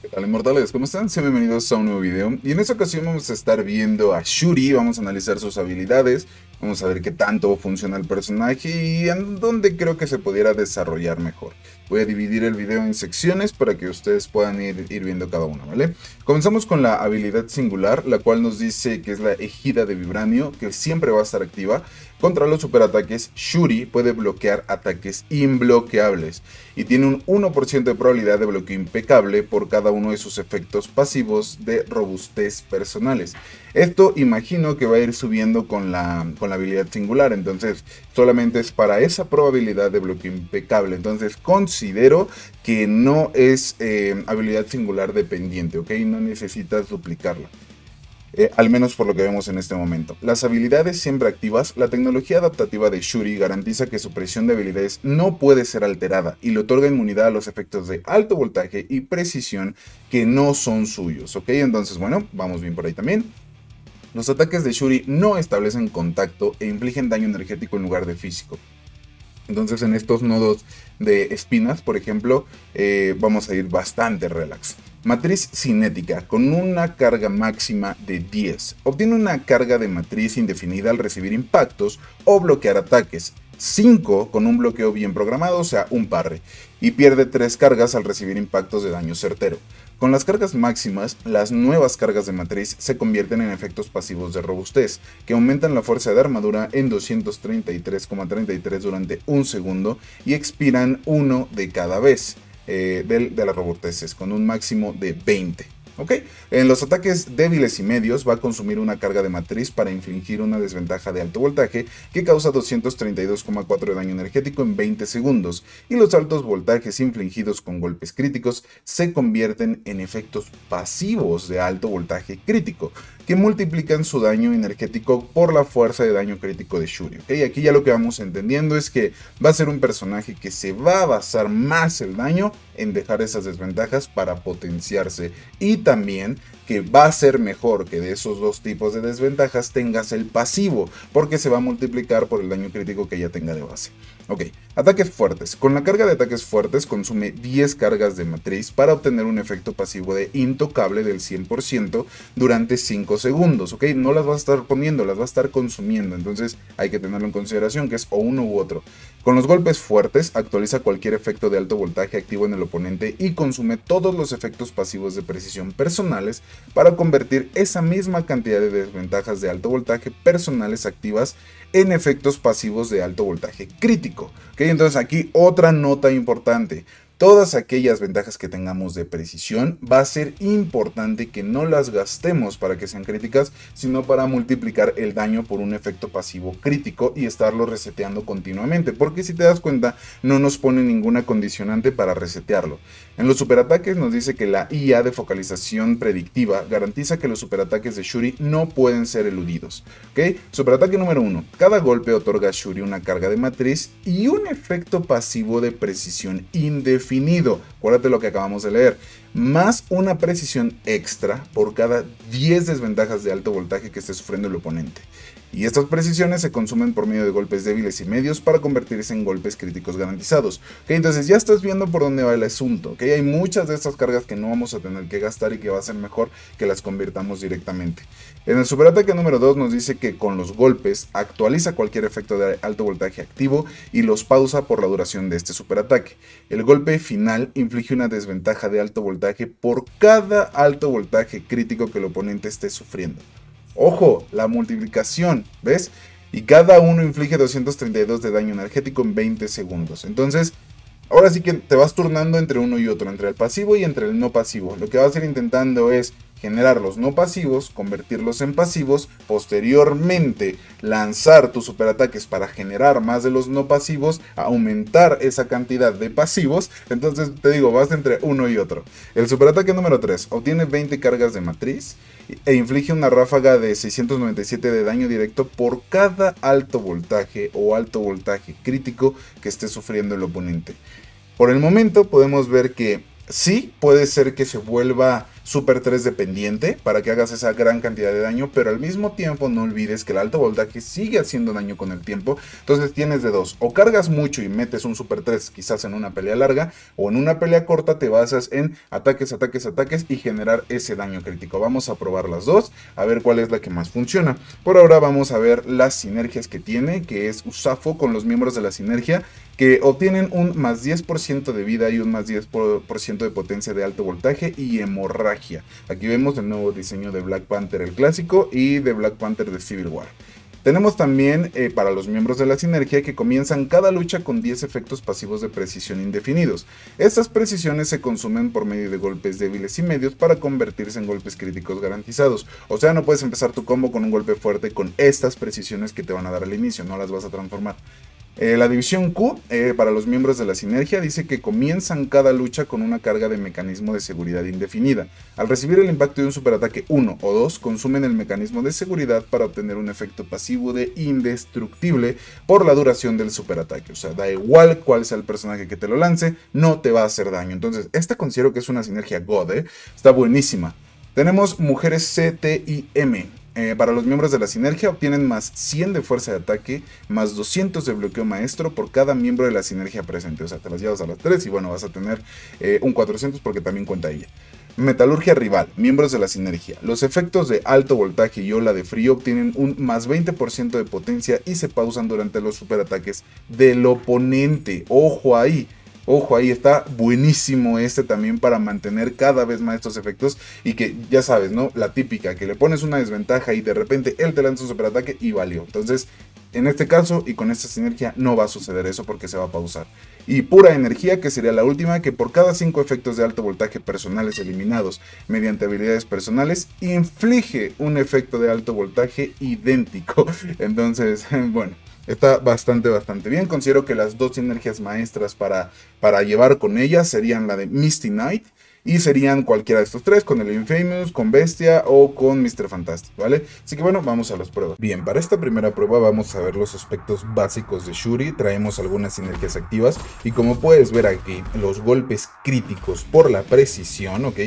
Hola inmortales, ¿cómo están? Sean bienvenidos a un nuevo video. Y en esta ocasión vamos a estar viendo a Shuri, vamos a analizar sus habilidades, vamos a ver qué tanto funciona el personaje y en dónde creo que se pudiera desarrollar mejor. Voy a dividir el video en secciones para que ustedes puedan ir viendo cada una, ¿vale? Comenzamos con la habilidad singular, la cual nos dice que es la ejida de vibranio, que siempre va a estar activa. Contra los superataques, Shuri puede bloquear ataques imbloqueables y tiene un 1% de probabilidad de bloqueo impecable por cada uno de sus efectos pasivos de robustez personales. Esto imagino que va a ir subiendo con la habilidad singular, entonces solamente es para esa probabilidad de bloqueo impecable. Entonces considero que no es habilidad singular dependiente, ¿ok? No necesitas duplicarla. Al menos por lo que vemos en este momento. Las habilidades siempre activas, la tecnología adaptativa de Shuri garantiza que su presión de habilidades no puede ser alterada y le otorga inmunidad a los efectos de alto voltaje y precisión que no son suyos, ¿ok? Entonces, bueno, vamos bien por ahí también. Los ataques de Shuri no establecen contacto e infligen daño energético en lugar de físico. Entonces en estos nodos de espinas, por ejemplo, vamos a ir bastante relax. Matriz cinética con una carga máxima de 10. Obtiene una carga de matriz indefinida al recibir impactos o bloquear ataques. 5 con un bloqueo bien programado, o sea, un parry. Y pierde 3 cargas al recibir impactos de daño certero. Con las cargas máximas, las nuevas cargas de matriz se convierten en efectos pasivos de robustez, que aumentan la fuerza de armadura en 233,33 durante un segundo y expiran uno de cada vez de las robusteces, con un máximo de 20. ¿Ok? En los ataques débiles y medios va a consumir una carga de matriz para infligir una desventaja de alto voltaje que causa 232,4 de daño energético en 20 segundos, y los altos voltajes infligidos con golpes críticos se convierten en efectos pasivos de alto voltaje crítico, que multiplican su daño energético por la fuerza de daño crítico de Shuri. ¿Okay? Aquí ya lo que vamos entendiendo es que va a ser un personaje que se va a basar más el daño en dejar esas desventajas para potenciarse, y también que va a ser mejor que de esos dos tipos de desventajas tengas el pasivo, porque se va a multiplicar por el daño crítico que ya tenga de base. Ok, ataques fuertes. Con la carga de ataques fuertes consume 10 cargas de matriz para obtener un efecto pasivo de intocable del 100% durante 5 segundos. Ok, no las va a estar poniendo, las va a estar consumiendo, entonces hay que tenerlo en consideración que es o uno u otro. Con los golpes fuertes actualiza cualquier efecto de alto voltaje activo en el oponente y consume todos los efectos pasivos de precisión personales para convertir esa misma cantidad de desventajas de alto voltaje personales activas en efectos pasivos de alto voltaje crítico. ¿Okay? Entonces aquí otra nota importante. Todas aquellas ventajas que tengamos de precisión va a ser importante que no las gastemos para que sean críticas, sino para multiplicar el daño por un efecto pasivo crítico y estarlo reseteando continuamente, porque si te das cuenta no nos pone ninguna condicionante para resetearlo. En los superataques nos dice que la IA de focalización predictiva garantiza que los superataques de Shuri no pueden ser eludidos. ¿Okay? Superataque número 1. Cada golpe otorga a Shuri una carga de matriz y un efecto pasivo de precisión indefinido. Acuérdate lo que acabamos de leer. Más una precisión extra por cada 10 desventajas de alto voltaje que esté sufriendo el oponente. Y estas precisiones se consumen por medio de golpes débiles y medios para convertirse en golpes críticos garantizados. ¿Okay? Entonces ya estás viendo por dónde va el asunto. ¿Okay? Hay muchas de estas cargas que no vamos a tener que gastar y que va a ser mejor que las convirtamos directamente. En el superataque número 2 nos dice que con los golpes actualiza cualquier efecto de alto voltaje activo y los pausa por la duración de este superataque. El golpe final inflige una desventaja de alto voltaje por cada alto voltaje crítico que el oponente esté sufriendo. Ojo, la multiplicación, ¿ves? Y cada uno inflige 232 de daño energético en 20 segundos. Entonces, ahora sí que te vas turnando entre uno y otro, entre el pasivo y entre el no pasivo. Lo que vas a ir intentando es generar los no pasivos, convertirlos en pasivos, posteriormente lanzar tus superataques para generar más de los no pasivos, aumentar esa cantidad de pasivos. Entonces te digo, vas entre uno y otro. El superataque número 3 obtiene 20 cargas de matriz e inflige una ráfaga de 697 de daño directo por cada alto voltaje o alto voltaje crítico que esté sufriendo el oponente. Por el momento podemos ver que sí puede ser que se vuelva Super 3 dependiente para que hagas esa gran cantidad de daño, pero al mismo tiempo no olvides que el alto voltaje sigue haciendo daño con el tiempo. Entonces tienes de dos: o cargas mucho y metes un Super 3 quizás en una pelea larga, o en una pelea corta te basas en ataques, ataques, ataques y generar ese daño crítico. Vamos a probar las dos, a ver cuál es la que más funciona. Por ahora vamos a ver las sinergias que tiene, que es Usafo con los miembros de la sinergia, que obtienen un más 10% de vida y un más 10% de potencia de alto voltaje y hemorragia. Aquí vemos el nuevo diseño de Black Panther el clásico y de Black Panther de Civil War. Tenemos también para los miembros de la sinergia que comienzan cada lucha con 10 efectos pasivos de precisión indefinidos. Estas precisiones se consumen por medio de golpes débiles y medios para convertirse en golpes críticos garantizados. O sea, no puedes empezar tu combo con un golpe fuerte con estas precisiones que te van a dar al inicio, no las vas a transformar. La división Q, para los miembros de la sinergia, dice que comienzan cada lucha con una carga de mecanismo de seguridad indefinida. Al recibir el impacto de un superataque 1 o 2, consumen el mecanismo de seguridad para obtener un efecto pasivo de indestructible por la duración del superataque. O sea, da igual cuál sea el personaje que te lo lance, no te va a hacer daño. Entonces, esta considero que es una sinergia God, está buenísima. Tenemos mujeres C, T y M. Para los miembros de la sinergia obtienen más 100 de fuerza de ataque, más 200 de bloqueo maestro por cada miembro de la sinergia presente. O sea, te las llevas a las 3 y bueno, vas a tener un 400 porque también cuenta ella. Metalurgia rival, miembros de la sinergia. Los efectos de alto voltaje y ola de frío obtienen un más 20% de potencia y se pausan durante los superataques del oponente. Ojo ahí. Ojo, ahí está buenísimo este también para mantener cada vez más estos efectos y que ya sabes, ¿no? La típica, que le pones una desventaja y de repente él te lanza un superataque y valió. Entonces, en este caso y con esta sinergia no va a suceder eso porque se va a pausar. Y pura energía, que sería la última, que por cada 5 efectos de alto voltaje personales eliminados mediante habilidades personales, inflige un efecto de alto voltaje idéntico. Entonces, bueno, está bastante bien. Considero que las dos sinergias maestras para llevar con ellas serían la de Misty Knight y serían cualquiera de estos tres, con el Infamous, con Bestia o con Mr. Fantastic, ¿vale? Así que bueno, vamos a las pruebas. Bien, para esta primera prueba vamos a ver los aspectos básicos de Shuri. Traemos algunas sinergias activas y como puedes ver aquí, los golpes críticos por la precisión, ¿ok?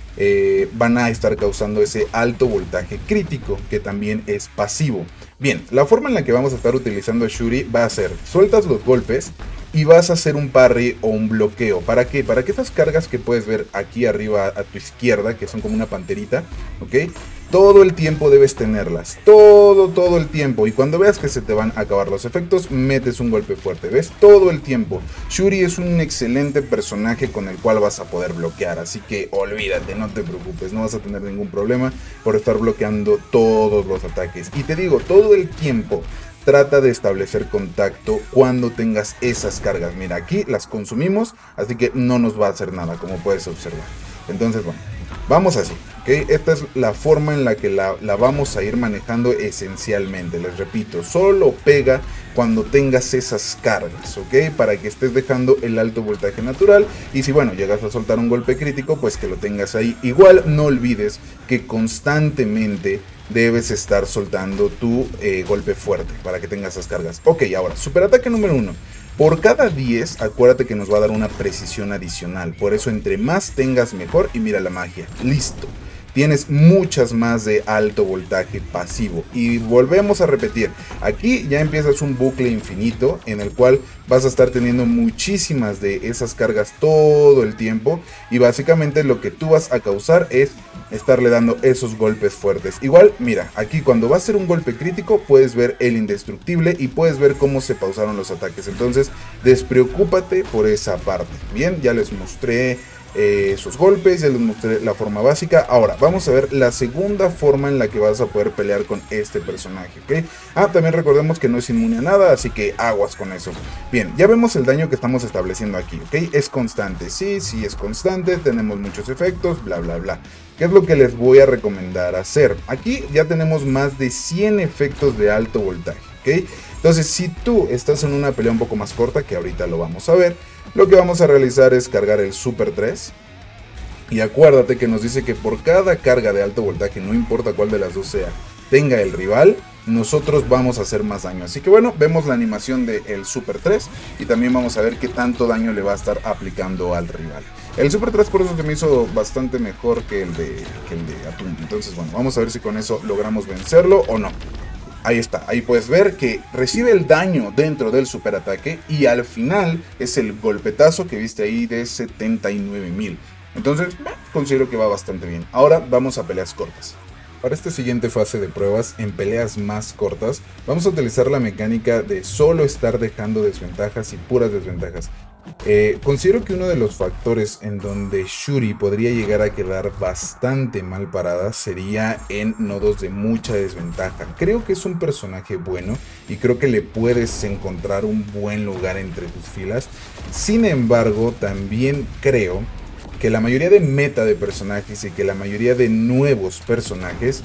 Van a estar causando ese alto voltaje crítico que también es pasivo. Bien, la forma en la que vamos a estar utilizando a Shuri va a ser: sueltas los golpes y vas a hacer un parry o un bloqueo. ¿Para qué? Para que estas cargas que puedes ver aquí arriba a tu izquierda, que son como una panterita, ¿ok? Todo el tiempo debes tenerlas, todo el tiempo. Y cuando veas que se te van a acabar los efectos, metes un golpe fuerte, ¿ves? Todo el tiempo. Shuri es un excelente personaje con el cual vas a poder bloquear, así que olvídate, no te preocupes, no vas a tener ningún problema por estar bloqueando todos los ataques. Y te digo, todo el tiempo trata de establecer contacto cuando tengas esas cargas. Mira, aquí las consumimos, así que no nos va a hacer nada, como puedes observar. Entonces, bueno, vamos así, ¿ok? Esta es la forma en la que la vamos a ir manejando esencialmente. Les repito, solo pega cuando tengas esas cargas, ¿ok? Para que estés dejando el alto voltaje natural. Y si, bueno, llegas a soltar un golpe crítico, pues que lo tengas ahí. Igual no olvides que constantemente debes estar soltando tu golpe fuerte para que tengas esas cargas. Ok, ahora, superataque número 1. Por cada 10, acuérdate que nos va a dar una precisión adicional. Por eso, entre más tengas, mejor. Y mira la magia. Listo. Tienes muchas más de alto voltaje pasivo. Y volvemos a repetir. Aquí ya empiezas un bucle infinito en el cual vas a estar teniendo muchísimas de esas cargas todo el tiempo. Y básicamente lo que tú vas a causar es estarle dando esos golpes fuertes. Igual, mira, aquí cuando va a ser un golpe crítico puedes ver el indestructible y puedes ver cómo se pausaron los ataques. Entonces, despreocúpate por esa parte. Bien, ya les mostré esos golpes, ya les mostré la forma básica. Ahora vamos a ver la segunda forma en la que vas a poder pelear con este personaje, ¿ok? También recordemos que no es inmune a nada, así que aguas con eso. Bien, ya vemos el daño que estamos estableciendo aquí, ¿ok? Es constante, sí es constante, tenemos muchos efectos, bla bla bla. ¿Qué es lo que les voy a recomendar hacer? Aquí ya tenemos más de 100 efectos de alto voltaje, ¿ok? Entonces, si tú estás en una pelea un poco más corta, que ahorita lo vamos a ver, lo que vamos a realizar es cargar el Super 3. Y acuérdate que nos dice que por cada carga de alto voltaje, no importa cuál de las dos sea, tenga el rival, nosotros vamos a hacer más daño. Así que bueno, vemos la animación del Super 3 y también vamos a ver qué tanto daño le va a estar aplicando al rival. El Super 3 por eso se me hizo bastante mejor que el de Atún. Entonces bueno, vamos a ver si con eso logramos vencerlo o no. Ahí está, ahí puedes ver que recibe el daño dentro del super ataque y al final es el golpetazo que viste ahí de 79.000. Entonces, considero que va bastante bien. Ahora vamos a peleas cortas. Para esta siguiente fase de pruebas, en peleas más cortas, vamos a utilizar la mecánica de solo estar dejando desventajas y puras desventajas. Considero que uno de los factores en donde Shuri podría llegar a quedar bastante mal parada sería en nodos de mucha desventaja. Creo que es un personaje bueno y creo que le puedes encontrar un buen lugar entre tus filas. Sin embargo, también creo que la mayoría de meta de personajes y que la mayoría de nuevos personajes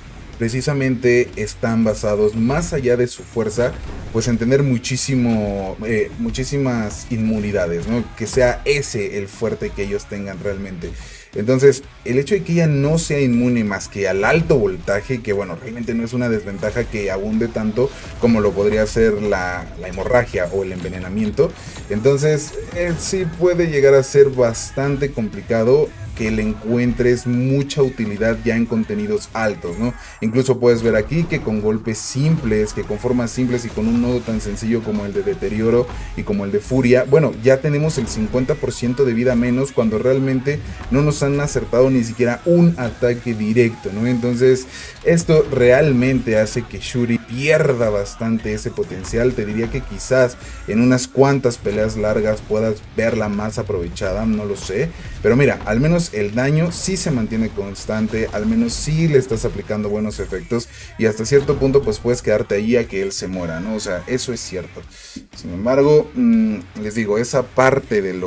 precisamente están basados, más allá de su fuerza, pues en tener muchísimas inmunidades, ¿no? Que sea ese el fuerte que ellos tengan realmente. Entonces, el hecho de que ella no sea inmune más que al alto voltaje, que bueno, realmente no es una desventaja que abunde tanto como lo podría ser la hemorragia o el envenenamiento. Entonces, sí puede llegar a ser bastante complicado que le encuentres mucha utilidad ya en contenidos altos, ¿no? Incluso puedes ver aquí que con golpes simples, que con formas simples y con un nodo tan sencillo como el de deterioro y como el de furia, bueno, ya tenemos el 50% de vida menos cuando realmente no nos han acertado ni siquiera un ataque directo, ¿no? Entonces, esto realmente hace que Shuri pierda bastante ese potencial. Te diría que quizás en unas cuantas peleas largas puedas verla más aprovechada, no lo sé, pero mira, al menos el daño sí se mantiene constante, al menos sí le estás aplicando buenos efectos y hasta cierto punto pues puedes quedarte ahí a que él se muera, ¿no? O sea, eso es cierto. Sin embargo, les digo, esa parte de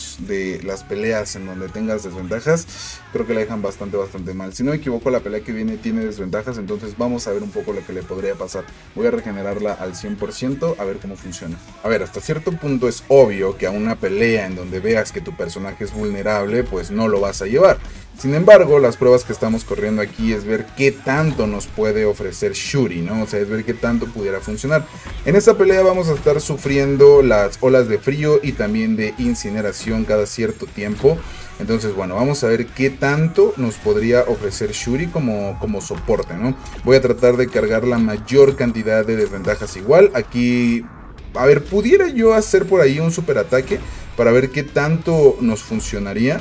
las peleas en donde tengas desventajas, creo que la dejan bastante mal. Si no me equivoco, la pelea que viene tiene desventajas, entonces vamos a ver un poco lo que le podría pasar. Voy a regenerarla al 100%, a ver cómo funciona. A ver, hasta cierto punto es obvio que a una pelea en donde veas que tu personaje es vulnerable, pues no lo vas a llevar. Sin embargo, las pruebas que estamos corriendo aquí es ver qué tanto nos puede ofrecer Shuri, ¿no? O sea, es ver qué tanto pudiera funcionar. En esta pelea vamos a estar sufriendo las olas de frío y también de incineración cada cierto tiempo. Entonces, bueno, vamos a ver qué tanto nos podría ofrecer Shuri como soporte, ¿no? Voy a tratar de cargar la mayor cantidad de desventajas igual. Aquí, a ver, pudiera yo hacer por ahí un super ataque para ver qué tanto nos funcionaría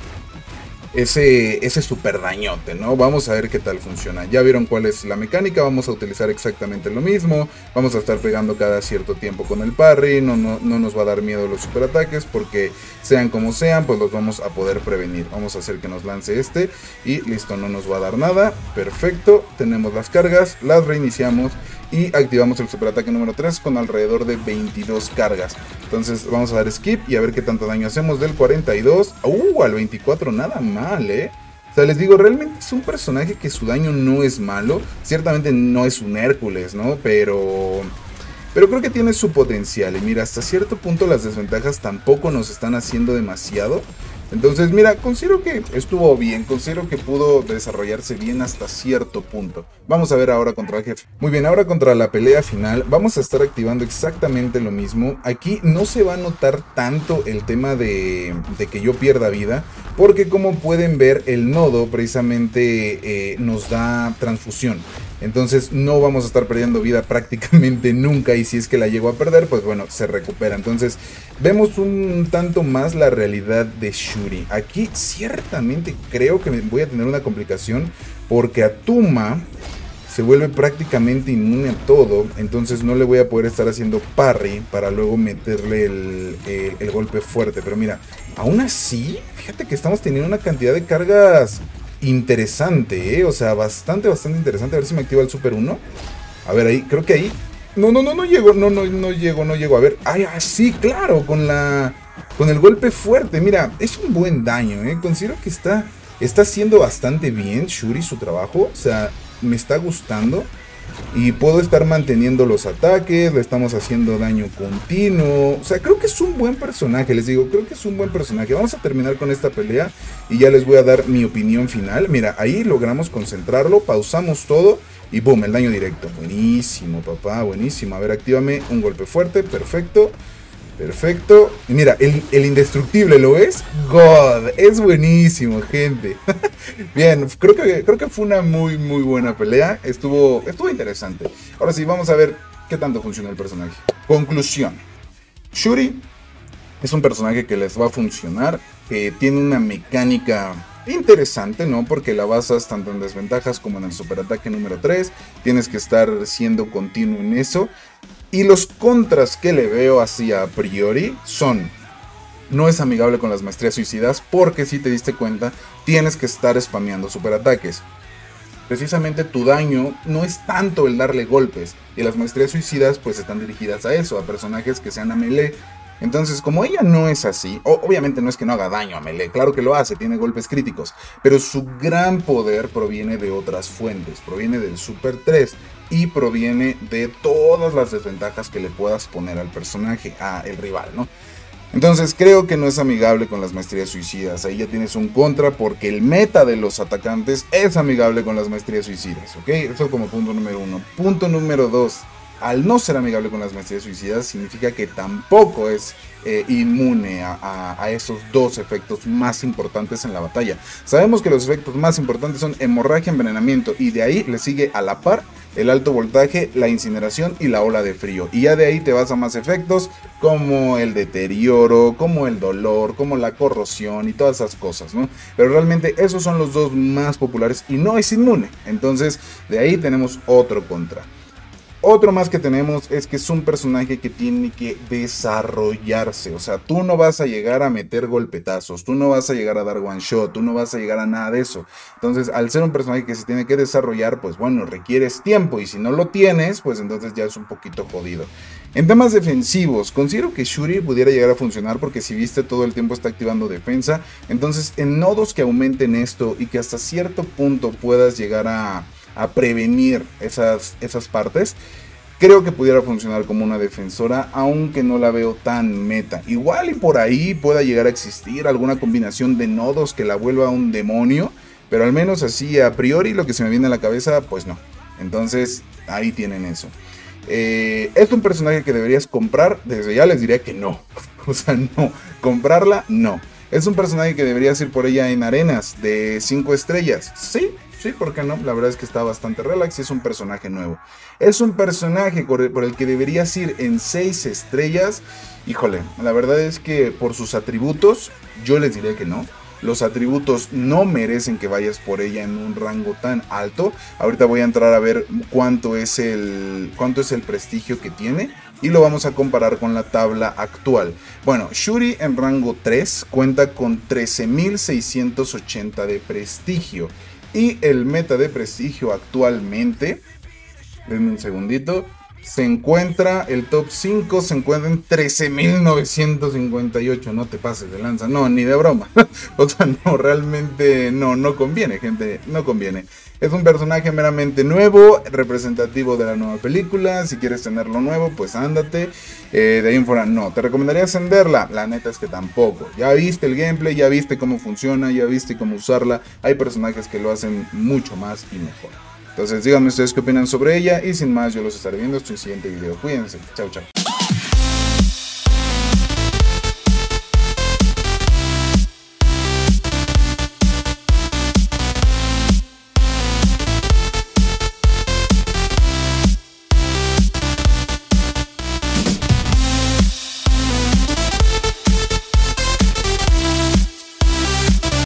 ese super dañote, ¿no? Vamos a ver qué tal funciona. Ya vieron cuál es la mecánica, vamos a utilizar exactamente lo mismo. Vamos a estar pegando cada cierto tiempo con el parry, no nos va a dar miedo los super ataques porque sean como sean, pues los vamos a poder prevenir. Vamos a hacer que nos lance este y listo, no nos va a dar nada. Perfecto, tenemos las cargas, las reiniciamos y activamos el superataque número 3 con alrededor de 22 cargas. Entonces vamos a dar skip y a ver qué tanto daño hacemos del 42 al 24, nada mal, O sea, les digo, realmente es un personaje que su daño no es malo. Ciertamente no es un Hércules, ¿no? Pero creo que tiene su potencial. Y mira, hasta cierto punto las desventajas tampoco nos están haciendo demasiado. Entonces, mira, considero que estuvo bien, considero que pudo desarrollarse bien hasta cierto punto. Vamos a ver ahora contra el jefe. Muy bien, ahora contra la pelea final vamos a estar activando exactamente lo mismo. Aquí no se va a notar tanto el tema de que yo pierda vida, porque como pueden ver, el nodo precisamente nos da transfusión. Entonces no vamos a estar perdiendo vida prácticamente nunca, y si es que la llego a perder, pues bueno, se recupera. Entonces vemos un tanto más la realidad de Shuri. Aquí ciertamente creo que voy a tener una complicación, porque Atuma se vuelve prácticamente inmune a todo. Entonces no le voy a poder estar haciendo parry para luego meterle el golpe fuerte. Pero mira, aún así, fíjate que estamos teniendo una cantidad de cargas interesante, o sea, bastante interesante. A ver si me activa el super 1. A ver, ahí, creo que ahí. No llego, no llego. A ver, sí, claro, con el golpe fuerte. Mira, es un buen daño, Considero que está haciendo bastante bien Shuri su trabajo. O sea, me está gustando. Y puedo estar manteniendo los ataques, le estamos haciendo daño continuo. O sea, creo que es un buen personaje, les digo, creo que es un buen personaje. Vamos a terminar con esta pelea y ya les voy a dar mi opinión final. Mira, ahí logramos concentrarlo, pausamos todo y boom, el daño directo. Buenísimo, papá, buenísimo. A ver, actívame un golpe fuerte, perfecto. Perfecto. Y mira, el indestructible, ¿lo ves? God, es buenísimo, gente. Bien, creo que fue una muy buena pelea. Estuvo interesante. Ahora sí, vamos a ver qué tanto funciona el personaje. Conclusión. Shuri es un personaje que les va a funcionar. Que tiene una mecánica interesante, ¿no? Porque la basas tanto en desventajas como en el superataque número 3. Tienes que estar siendo continuo en eso. Y los contras que le veo así a priori son: no es amigable con las maestrías suicidas, porque si te diste cuenta, tienes que estar spameando superataques. Precisamente tu daño no es tanto el darle golpes, y las maestrías suicidas pues están dirigidas a eso, a personajes que sean a melee. Entonces, como ella no es así, obviamente no es que no haga daño a melee, claro que lo hace, tiene golpes críticos, pero su gran poder proviene de otras fuentes, proviene del Super 3 y proviene de todas las desventajas que le puedas poner al personaje, el rival, ¿no? Entonces creo que no es amigable con las maestrías suicidas, ahí ya tienes un contra porque el meta de los atacantes es amigable con las maestrías suicidas, ¿ok? Eso como punto número 1. Punto número 2. Al no ser amigable con las maestrías suicidas significa que tampoco es inmune a esos dos efectos más importantes en la batalla. Sabemos que los efectos más importantes son hemorragia, envenenamiento, y de ahí le sigue a la par el alto voltaje, la incineración y la ola de frío. Y ya de ahí te vas a más efectos como el deterioro, como el dolor, como la corrosión y todas esas cosas, ¿no? Pero realmente esos son los dos más populares y no es inmune. Entonces de ahí tenemos otro contra. Otro más que tenemos es que es un personaje que tiene que desarrollarse. O sea, tú no vas a llegar a meter golpetazos, tú no vas a llegar a dar one shot, tú no vas a llegar a nada de eso. Entonces, al ser un personaje que se tiene que desarrollar, pues bueno, requieres tiempo. Y si no lo tienes, pues entonces ya es un poquito jodido. En temas defensivos, considero que Shuri pudiera llegar a funcionar porque si viste todo el tiempo está activando defensa. Entonces, en nodos que aumenten esto y que hasta cierto punto puedas llegar a prevenir esas partes, creo que pudiera funcionar como una defensora, aunque no la veo tan meta. Igual y por ahí pueda llegar a existir alguna combinación de nodos que la vuelva un demonio, pero al menos así a priori lo que se me viene a la cabeza, pues no. Entonces ahí tienen eso. ¿Es un personaje que deberías comprar? Desde ya les diría que no. O sea, no. Comprarla, no. ¿Es un personaje que deberías ir por ella en arenas de 5 estrellas? Sí, ¿por qué no? La verdad es que está bastante relax y es un personaje nuevo. ¿Es un personaje por el que deberías ir en 6 estrellas? Híjole, la verdad es que por sus atributos, yo les diría que no. Los atributos no merecen que vayas por ella en un rango tan alto. Ahorita voy a entrar a ver cuánto es el prestigio que tiene y lo vamos a comparar con la tabla actual. Bueno, Shuri en rango 3 cuenta con 13.680 de prestigio. Y el meta de prestigio actualmente, denme un segundito, el top 5 se encuentra en 13.958, no te pases de lanza, no, ni de broma. O sea, no, realmente no conviene, gente, no conviene. Es un personaje meramente nuevo, representativo de la nueva película. Si quieres tenerlo nuevo, pues ándate. De ahí en fuera, no. ¿Te recomendaría ascenderla? La neta es que tampoco. Ya viste el gameplay, ya viste cómo funciona, ya viste cómo usarla. Hay personajes que lo hacen mucho más y mejor. Entonces díganme ustedes qué opinan sobre ella. Y sin más, yo los estaré viendo en el siguiente video. Cuídense. Chao, chao.